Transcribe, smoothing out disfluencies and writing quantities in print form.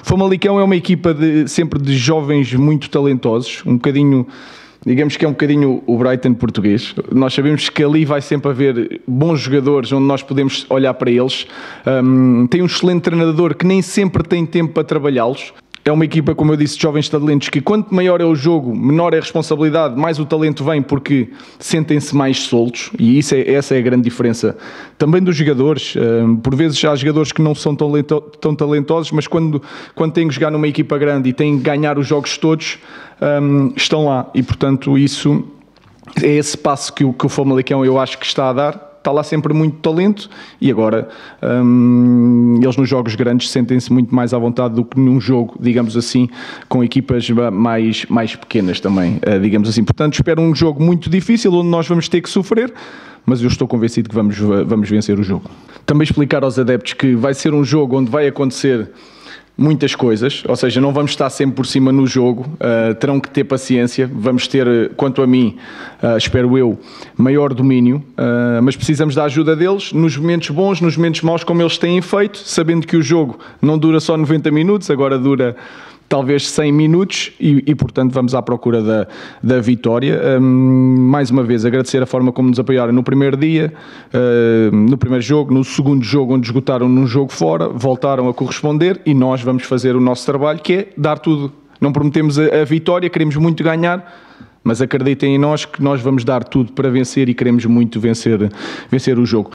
Famalicão é uma equipa sempre de jovens muito talentosos, um bocadinho, digamos que é um bocadinho o Brighton português. Nós sabemos que ali vai sempre haver bons jogadores onde nós podemos olhar para eles. Tem um excelente treinador que nem sempre tem tempo para trabalhá-los. É uma equipa, como eu disse, de jovens talentos que quanto maior é o jogo, menor é a responsabilidade, mais o talento vem porque sentem-se mais soltos, e essa é a grande diferença também dos jogadores. Por vezes há jogadores que não são tão talentosos, mas quando têm que jogar numa equipa grande e têm que ganhar os jogos todos, estão lá, e portanto isso é esse passo que o Famalicão eu acho que está a dar. Está lá sempre muito talento e agora eles nos jogos grandes sentem-se muito mais à vontade do que num jogo, digamos assim, com equipas mais pequenas também, digamos assim. Portanto, espero um jogo muito difícil, onde nós vamos ter que sofrer, mas eu estou convencido que vamos vencer o jogo. Também explicar aos adeptos que vai ser um jogo onde vai acontecer muitas coisas, ou seja, não vamos estar sempre por cima no jogo, terão que ter paciência, vamos ter, quanto a mim, espero eu, maior domínio, mas precisamos da ajuda deles nos momentos bons, nos momentos maus, como eles têm feito, sabendo que o jogo não dura só 90 minutos, agora dura talvez 100 minutos e portanto vamos à procura da vitória. Mais uma vez agradecer a forma como nos apoiaram no primeiro dia, no primeiro jogo, no segundo jogo onde esgotaram num jogo fora, voltaram a corresponder e nós vamos fazer o nosso trabalho, que é dar tudo. Não prometemos a vitória, queremos muito ganhar, mas acreditem em nós que nós vamos dar tudo para vencer e queremos muito vencer o jogo.